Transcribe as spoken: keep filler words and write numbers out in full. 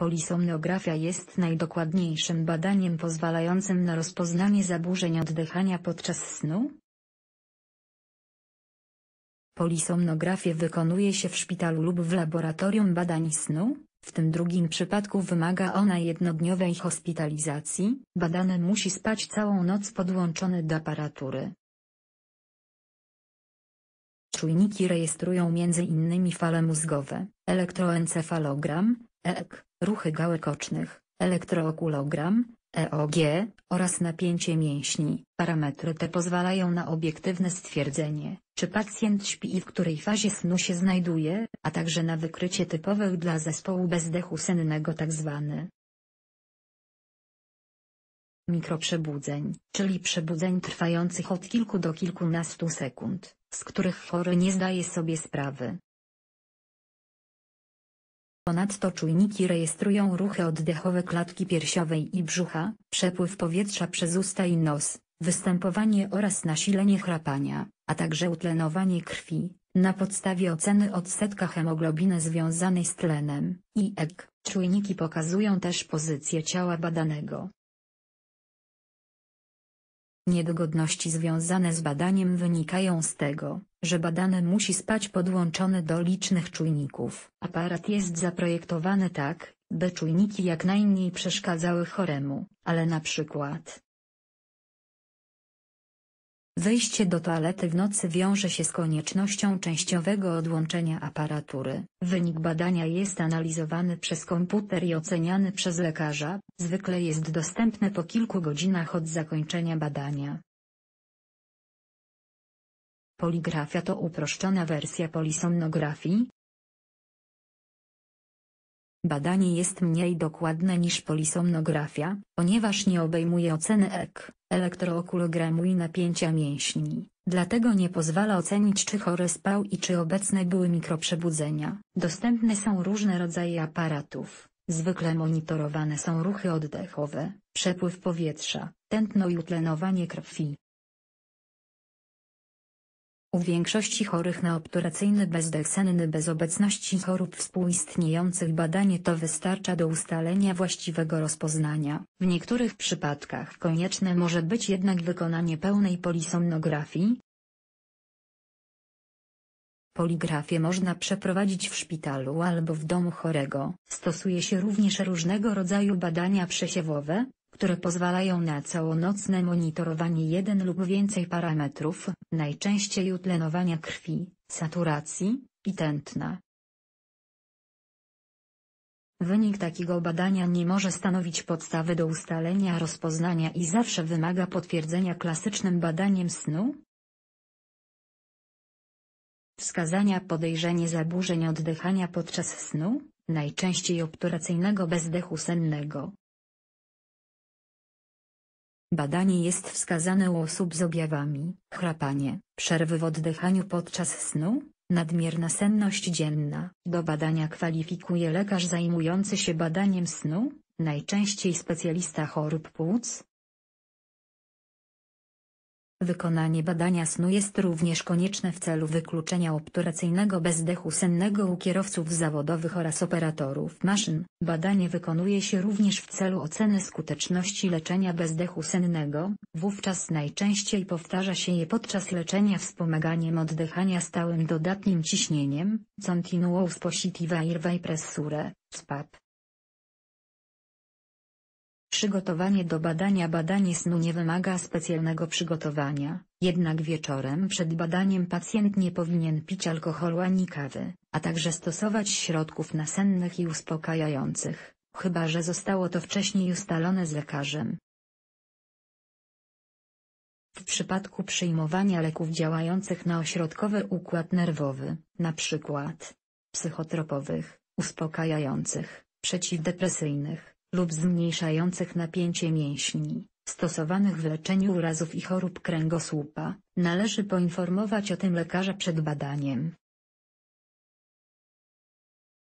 Polisomnografia jest najdokładniejszym badaniem pozwalającym na rozpoznanie zaburzeń oddychania podczas snu. Polisomnografię wykonuje się w szpitalu lub w laboratorium badań snu. W tym drugim przypadku wymaga ona jednodniowej hospitalizacji. Badany musi spać całą noc podłączony do aparatury. Czujniki rejestrują między innymi fale mózgowe, elektroencefalogram, E E G, ruchy gałek ocznych, elektrookulogram, E O G, oraz napięcie mięśni. Parametry te pozwalają na obiektywne stwierdzenie, czy pacjent śpi i w której fazie snu się znajduje, a także na wykrycie typowych dla zespołu bezdechu sennego tzw. mikroprzebudzeń, czyli przebudzeń trwających od kilku do kilkunastu sekund, z których chory nie zdaje sobie sprawy. Ponadto czujniki rejestrują ruchy oddechowe klatki piersiowej i brzucha, przepływ powietrza przez usta i nos, występowanie oraz nasilenie chrapania, a także utlenowanie krwi, na podstawie oceny odsetka hemoglobiny związanej z tlenem, I E G. Czujniki pokazują też pozycję ciała badanego. Niedogodności związane z badaniem wynikają z tego, że badany musi spać podłączony do licznych czujników. Aparat jest zaprojektowany tak, by czujniki jak najmniej przeszkadzały choremu, ale na przykład wejście do toalety w nocy wiąże się z koniecznością częściowego odłączenia aparatury. Wynik badania jest analizowany przez komputer i oceniany przez lekarza, zwykle jest dostępny po kilku godzinach od zakończenia badania. Poligrafia to uproszczona wersja polisomnografii. Badanie jest mniej dokładne niż polisomnografia, ponieważ nie obejmuje oceny E E G, elektrookulogramu i napięcia mięśni, dlatego nie pozwala ocenić, czy chory spał i czy obecne były mikroprzebudzenia. Dostępne są różne rodzaje aparatów, zwykle monitorowane są ruchy oddechowe, przepływ powietrza, tętno i utlenowanie krwi. U większości chorych na obturacyjny bezdech senny bez obecności chorób współistniejących badanie to wystarcza do ustalenia właściwego rozpoznania. W niektórych przypadkach konieczne może być jednak wykonanie pełnej polisomnografii. Poligrafię można przeprowadzić w szpitalu albo w domu chorego. Stosuje się również różnego rodzaju badania przesiewowe, które pozwalają na całonocne monitorowanie jeden lub więcej parametrów, najczęściej utlenowania krwi, saturacji i tętna. Wynik takiego badania nie może stanowić podstawy do ustalenia rozpoznania i zawsze wymaga potwierdzenia klasycznym badaniem snu. Wskazania podejrzenie zaburzeń oddychania podczas snu, najczęściej obturacyjnego bezdechu sennego. Badanie jest wskazane u osób z objawami: chrapanie, przerwy w oddychaniu podczas snu, nadmierna senność dzienna. Do badania kwalifikuje lekarz zajmujący się badaniem snu, najczęściej specjalista chorób płuc. Wykonanie badania snu jest również konieczne w celu wykluczenia obturacyjnego bezdechu sennego u kierowców zawodowych oraz operatorów maszyn. Badanie wykonuje się również w celu oceny skuteczności leczenia bezdechu sennego, wówczas najczęściej powtarza się je podczas leczenia wspomaganiem oddychania stałym dodatnim ciśnieniem, Continuous Positive Airway Pressure, S P A P. Przygotowanie do badania. Badanie snu nie wymaga specjalnego przygotowania, jednak wieczorem przed badaniem pacjent nie powinien pić alkoholu ani kawy, a także stosować środków nasennych i uspokajających, chyba że zostało to wcześniej ustalone z lekarzem. W przypadku przyjmowania leków działających na ośrodkowy układ nerwowy, np. psychotropowych, uspokajających, przeciwdepresyjnych, lub zmniejszających napięcie mięśni, stosowanych w leczeniu urazów i chorób kręgosłupa, należy poinformować o tym lekarza przed badaniem.